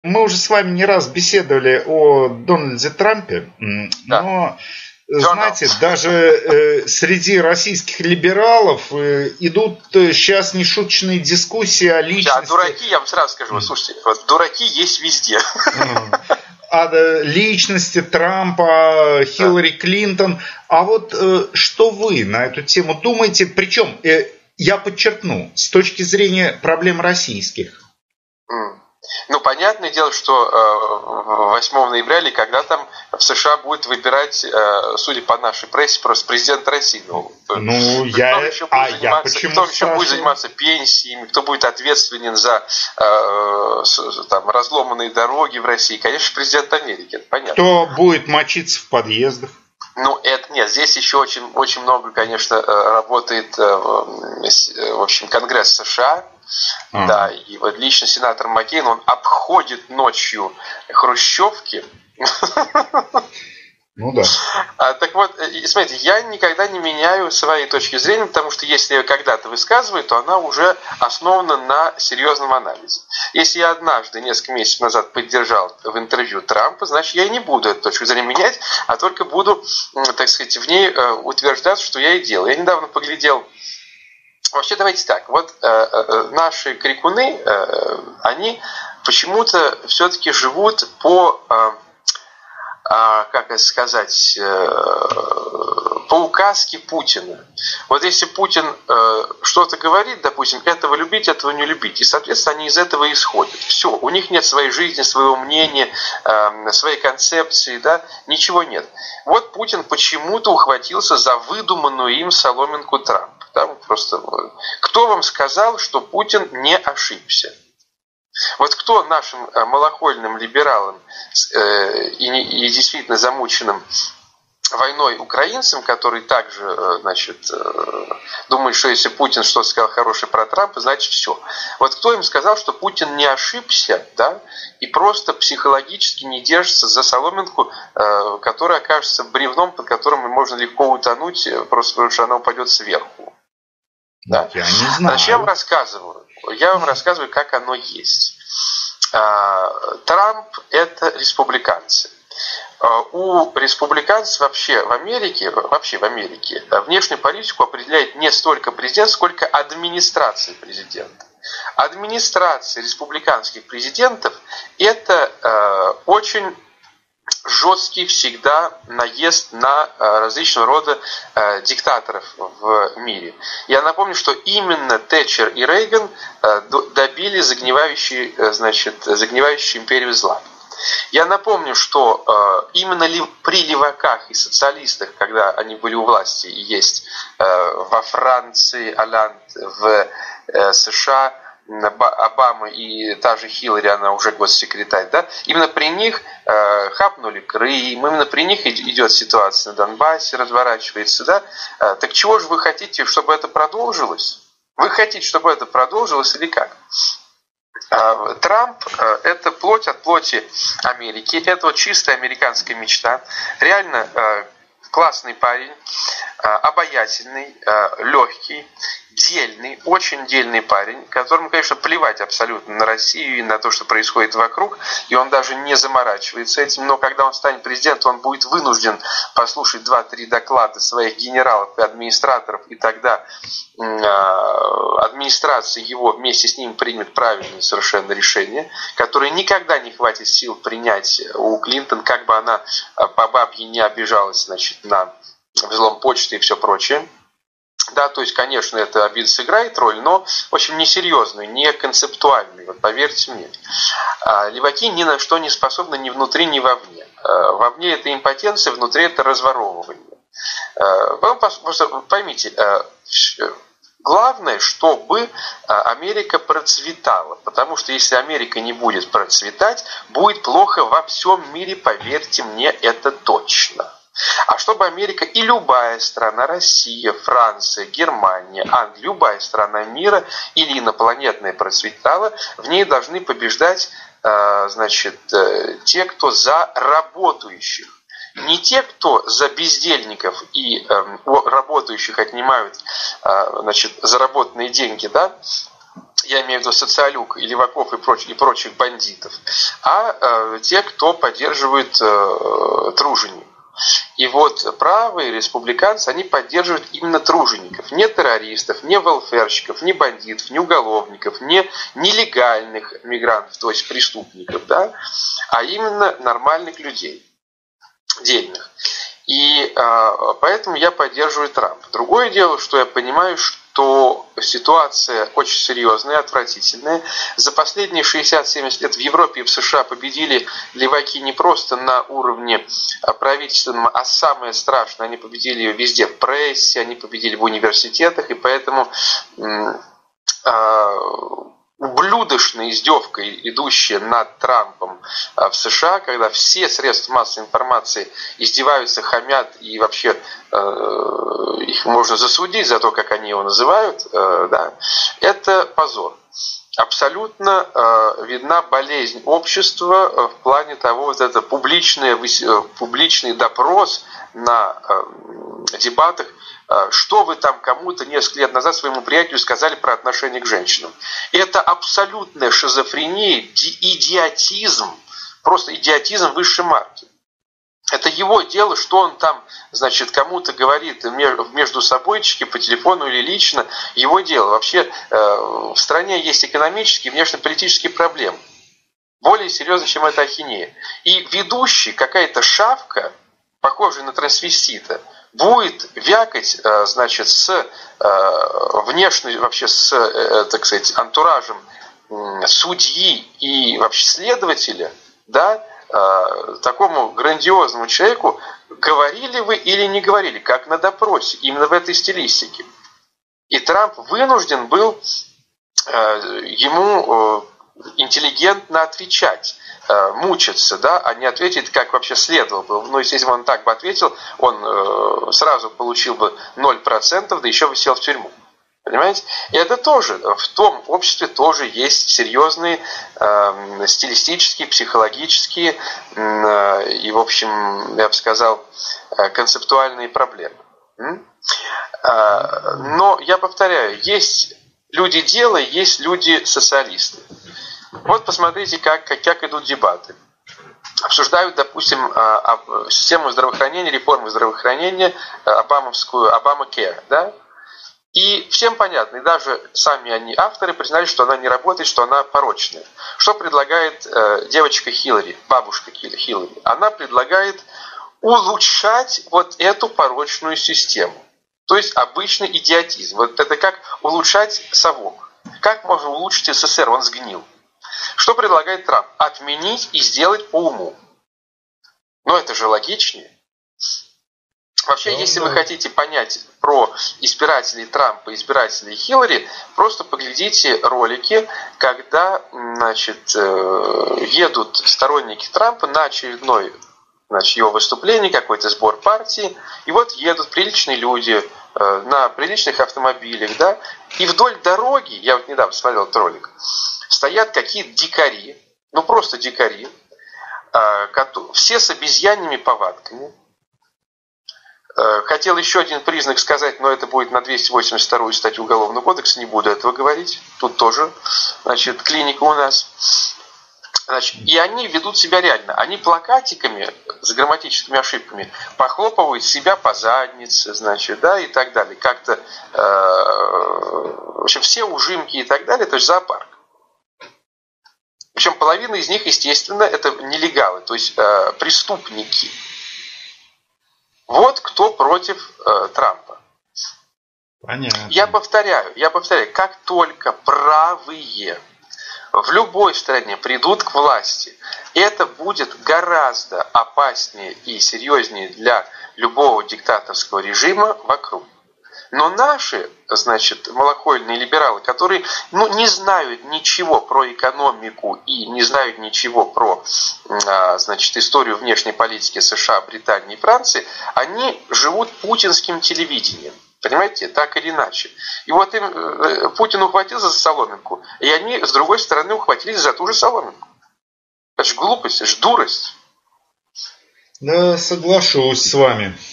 Мы уже с вами не раз беседовали о Дональде Трампе, но, знаете, даже среди российских либералов идут сейчас нешуточные дискуссии о личности. А дураки, я вам сразу скажу, слушайте, вот дураки есть везде. О личности Трампа, Хиллари Клинтон. А вот что вы на эту тему думаете? Причем, я подчеркну, с точки зрения проблем российских. Ну, понятное дело, что 8 ноября или когда там в США будет выбирать, судя по нашей прессе, просто президент России. Кто еще будет заниматься пенсиями, кто будет ответственен за там, разломанные дороги в России? Конечно, президент Америки, это понятно. Кто будет мочиться в подъездах? Ну, это нет, здесь еще очень много, конечно, работает, в общем, Конгресс США. Да, и вот лично сенатор Маккейн, он обходит ночью хрущевки. Ну да. Так вот, смотрите, я никогда не меняю своей точки зрения, потому что если я когда-то высказываю, то она уже основана на серьезном анализе. Если я однажды, несколько месяцев назад, поддержал в интервью Трампа, значит, я и не буду эту точку зрения менять, а только буду, так сказать, в ней утверждаться, что я и делал. Я недавно поглядел. Вообще, давайте так, вот наши крикуны, они почему-то все-таки живут по, как это сказать, по указке Путина. Вот если Путин что-то говорит, допустим, этого любить, этого не любить, и, соответственно, они из этого исходят. Все, у них нет своей жизни, своего мнения, своей концепции, да, ничего нет. Вот Путин почему-то ухватился за выдуманную им соломинку Трампа. Да, просто, кто вам сказал, что Путин не ошибся? Вот кто нашим малохольным либералам и действительно замученным войной украинцам, которые также, значит, думают, что если Путин что-то сказал хорошее про Трампа, значит все. Вот кто им сказал, что Путин не ошибся, да, и просто психологически не держится за соломинку, которая окажется бревном, под которым можно легко утонуть, просто потому что она упадет сверху. Да. Я не знаю. Значит, я вам рассказываю. Я вам рассказываю, как оно есть. Трамп – это республиканцы. У республиканцев вообще в Америке внешнюю политику определяет не столько президент, сколько администрация президента. Администрация республиканских президентов – это очень жесткий всегда наезд на различного рода диктаторов в мире. Я напомню, что именно Тэтчер и Рейган добили загнивающую империю зла. Я напомню, что именно при леваках и социалистах, когда они были у власти, и есть во Франции, Олланд, в США, Обама и та же Хиллари, она уже госсекретарь, да, именно при них хапнули Крым, именно при них идет ситуация на Донбассе, разворачивается, да. Так чего же вы хотите, чтобы это продолжилось? Вы хотите, чтобы это продолжилось или как? Трамп – это плоть от плоти Америки, это вот чистая американская мечта, реально классный парень, обаятельный, легкий, дельный, очень дельный парень, которому, конечно, плевать абсолютно на Россию и на то, что происходит вокруг, и он даже не заморачивается этим, но когда он станет президентом, он будет вынужден послушать 2-3 доклада своих генералов и администраторов, и тогда администрация его вместе с ним примет правильное совершенно решение, которое никогда не хватит сил принять у Клинтон, как бы она по бабье не обижалась, значит, на взлом почты и все прочее. Да, то есть, конечно, это обид сыграет роль, но, в общем, несерьезную, не концептуальную, вот поверьте мне. Леваки ни на что не способны ни внутри, ни вовне. Вовне это импотенция, внутри это разворовывание. Просто поймите, главное, чтобы Америка процветала, потому что если Америка не будет процветать, будет плохо во всем мире, поверьте мне, это точно. А чтобы Америка и любая страна, Россия, Франция, Германия, Англия, любая страна мира или инопланетная процветала, в ней должны побеждать, значит, те, кто за работающих. Не те, кто за бездельников и работающих отнимают, значит, заработанные деньги, да, я имею в виду социалюк, и леваков и прочих бандитов, а те, кто поддерживает тружеников. И вот правые республиканцы, они поддерживают именно тружеников, не террористов, не велферщиков, не бандитов, не уголовников, не нелегальных мигрантов, то есть преступников, да, а именно нормальных людей, дельных. И поэтому я поддерживаю Трампа. Другое дело, что я понимаю, что ситуация очень серьезная, отвратительная. За последние 60-70 лет в Европе и в США победили леваки не просто на уровне правительственном, а самое страшное, они победили везде в прессе, они победили в университетах, и поэтому ублюдочная издевка, идущая над Трампом в США, когда все средства массовой информации издеваются, хамят, и вообще их можно засудить за то, как они его называют, да, это позор. Абсолютно видна болезнь общества в плане того, вот это публичный допрос на дебатах, что вы там кому-то несколько лет назад своему приятелю сказали про отношение к женщинам. Это абсолютная шизофрения, идиотизм, просто идиотизм высшей марки. Это его дело, что он там, значит, кому-то говорит между собойчики, по телефону или лично, его дело. Вообще в стране есть экономические и внешнеполитические проблемы. Более серьезно, чем эта ахинея. И ведущий, какая-то шавка, похожая на трансвестита, будет вякать, значит, с внешней, вообще с, так сказать, антуражем судьи и вообще следователя, да, такому грандиозному человеку, говорили вы или не говорили, как на допросе, именно в этой стилистике. И Трамп вынужден был ему интеллигентно отвечать, мучиться, да, а не ответить, как вообще следовало бы. Но если бы он так бы ответил, он сразу получил бы 0%, да еще бы сел в тюрьму. Понимаете? И это тоже, в том обществе тоже есть серьезные стилистические, психологические и, в общем, я бы сказал, концептуальные проблемы. Но, я повторяю, есть люди дела, есть люди-социалисты. Вот посмотрите, как идут дебаты. Обсуждают, допустим, систему здравоохранения, реформу здравоохранения, обамовскую, Обамакер, да? И всем понятно, и даже сами они, авторы, признали, что она не работает, что она порочная. Что предлагает девочка Хиллари, бабушка Хиллари? Она предлагает улучшать вот эту порочную систему. То есть обычный идиотизм. Вот это как улучшать совок. Как можно улучшить СССР? Он сгнил. Что предлагает Трамп? Отменить и сделать по уму. Но это же логичнее. Вообще, если вы хотите понять про избирателей Трампа и избирателей Хиллари, просто поглядите ролики, когда, значит, едут сторонники Трампа на очередное, значит, его выступление, какой-то сбор партии, и вот едут приличные люди на приличных автомобилях, да, и вдоль дороги, я вот недавно смотрел этот ролик, стоят какие-то дикари, ну просто дикари, все с обезьяньими повадками. Хотел еще один признак сказать, но это будет на 282 статью Уголовного кодекса, не буду этого говорить. Тут тоже, значит, клиника у нас. Значит, и они ведут себя реально. Они плакатиками с грамматическими ошибками похлопывают себя по заднице, значит, да, и так далее. Как-то, в общем, все ужимки и так далее, то есть зоопарк. Причем половина из них, естественно, это нелегалы, то есть преступники. Вот кто против Трампа. Понятно. Я повторяю, как только правые в любой стране придут к власти, это будет гораздо опаснее и серьезнее для любого диктаторского режима вокруг. Но наши, значит, малохольные либералы, которые не знают ничего про экономику и не знают ничего про, значит, историю внешней политики США, Британии и Франции, они живут путинским телевидением. Понимаете, так или иначе. И вот им Путин ухватился за соломинку, и они, с другой стороны, ухватились за ту же соломинку. Это же глупость, это же дурость. Да, соглашусь с вами.